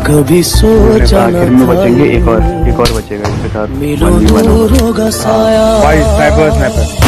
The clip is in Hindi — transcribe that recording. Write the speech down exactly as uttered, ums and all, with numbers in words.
कभी सोचा आखिर में बचेंगे, एक और एक और बचेगा इसके साथ। मिलो दूर होगा साया। भाई स्नाइपर स्नाइपर